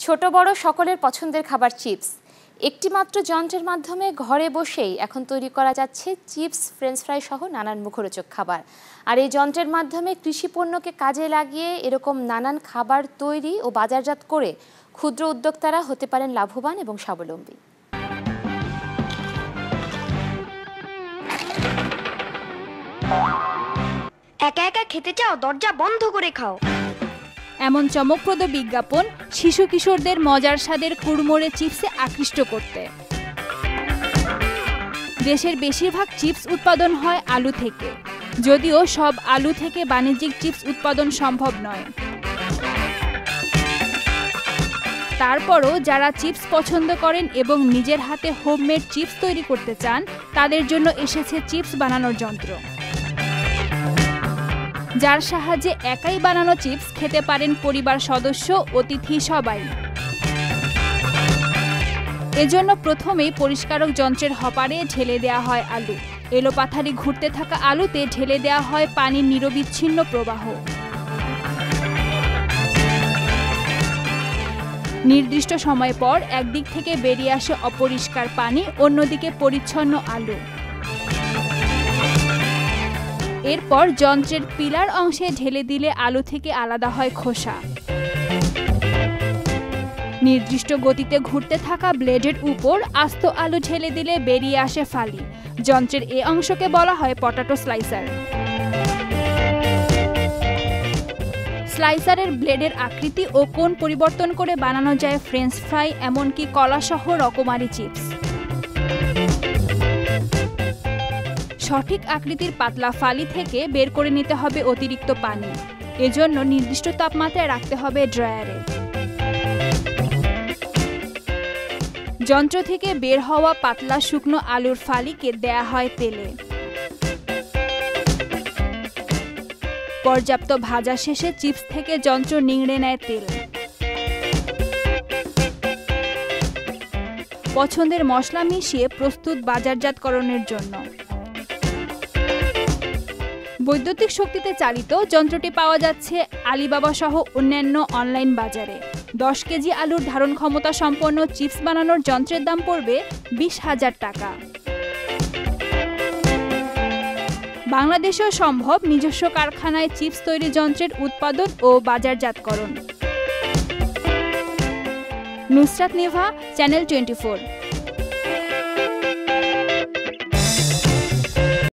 ছোট বড় সকলের পছন্দের খাবার চিপস। একটি মাত্র যন্ত্রের মাধ্যমে ঘরে বসেই এখন তৈরি করা যাচ্ছে চিপস, ফ্রেঞ্চ ফ্রাই সহ নানান মুখরোচক খাবার। আর এই যন্ত্রের মাধ্যমে কৃষি পণ্যকে কাজে লাগিয়ে এরকম নানান খাবার তৈরি ও বাজারজাত করে ক্ষুদ্র উদ্যোক্তারা হতে পারেন লাভবান এবং স্বাবলম্বী। একা একা খেতে চাও, দরজা বন্ধ করে খাও। এমন চমকপ্রদ বিজ্ঞাপন শিশু কিশোরদের মজার স্বাদের কুড়মুড়ে চিপসে আকৃষ্ট করতে। দেশের বেশিরভাগ চিপস উৎপাদন হয় আলু থেকে, যদিও সব আলু থেকে বাণিজ্যিক চিপস উৎপাদন সম্ভব নয়। তারপরও যারা চিপস পছন্দ করেন এবং নিজের হাতে হোমমেড চিপস তৈরি করতে চান, তাদের জন্য এসেছে চিপস বানানোর যন্ত্র, যার সাহায্যে একাই বানানো চিপস খেতে পারেন পরিবার সদস্য, অতিথি সবাই। এজন্য প্রথমেই পরিষ্কারক যন্ত্রের হপারে ঢেলে দেওয়া হয় আলু। এলোপাথারি ঘুরতে থাকা আলুতে ঢেলে দেওয়া হয় পানির নিরবিচ্ছিন্ন প্রবাহ। নির্দিষ্ট সময় পর একদিক থেকে বেরিয়ে আসে অপরিষ্কার পানি, অন্যদিকে পরিচ্ছন্ন আলু। এরপর যন্ত্রের পিলার অংশে ঢেলে দিলে আলু থেকে আলাদা হয় খোসা। নির্দিষ্ট গতিতে ঘুরতে থাকা ব্লেডের উপর আস্ত আলু ঢেলে দিলে বেরিয়ে আসে ফালি। যন্ত্রের এ অংশকে বলা হয় পটাটো স্লাইসার। স্লাইসারের ব্লেডের আকৃতি ও কোণ পরিবর্তন করে বানানো যায় ফ্রেঞ্চ ফ্রাই, এমনকি কলাসহ রকমারি চিপস। সঠিক আকৃতির পাতলা ফালি থেকে বের করে নিতে হবে অতিরিক্ত পানি। এজন্য নির্দিষ্ট তাপমাত্রায় রাখতে হবে ড্রায়ারে। যন্ত্র থেকে বের হওয়া পাতলা শুকনো আলুর ফালিকে দেয়া হয় তেলে। পর্যাপ্ত ভাজা শেষে চিপস থেকে যন্ত্র নিংড়ে নেয় তেল। পছন্দের মশলা মিশিয়ে প্রস্তুত বাজারজাতকরণের জন্য। বৈদ্যুতিক শক্তিতে চালিত যন্ত্রটি পাওয়া যাচ্ছে আলিবাবা সহ অন্যান্য অনলাইন বাজারে। 10 কেজি আলুর ধারণ ক্ষমতা সম্পন্ন চিপস বানানোর যন্ত্রের দাম পড়বে 20,000 টাকা। বাংলাদেশেও সম্ভব নিজস্ব কারখানায় চিপস তৈরি যন্ত্রের উৎপাদন ও বাজারজাতকরণ। নুসরাত নিভা, চ্যানেল 24।